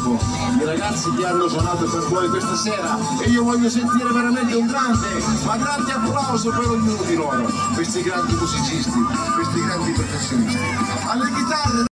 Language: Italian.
campo, i ragazzi che hanno suonato per voi questa sera, e io voglio sentire veramente un grande, ma grande applauso per ognuno di loro, questi grandi musicisti, questi grandi professionisti. Alle chitarre